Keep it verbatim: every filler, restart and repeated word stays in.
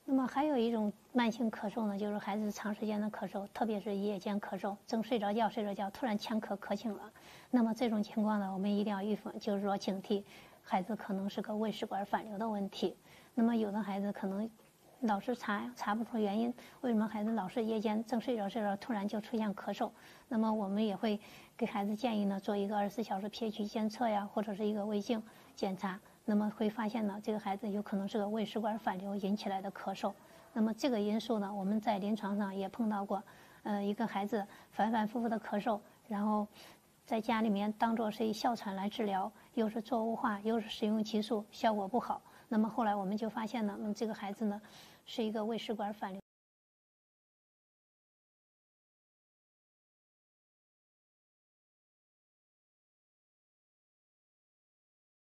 那么还有一种慢性咳嗽呢，就是孩子长时间的咳嗽，特别是夜间咳嗽，正睡着觉睡着觉，突然呛咳咳醒了。那么这种情况呢，我们一定要预防，就是说警惕孩子可能是个胃食管反流的问题。那么有的孩子可能老是查查不出原因，为什么孩子老是夜间正睡着睡着突然就出现咳嗽？那么我们也会给孩子建议呢，做一个二十四小时 pH 监测呀，或者是一个胃镜检查。那么会发现呢，这个孩子有可能是个胃食管反流引起来的咳嗽。那么这个因素呢，我们在临床上也碰到过，呃，一个孩子反反复复的咳嗽，然后在家里面当做是一哮喘来治疗，又是做雾化，又是使用激素，效果不好。那么后来我们就发现呢，嗯，这个孩子呢是一个胃食管反流。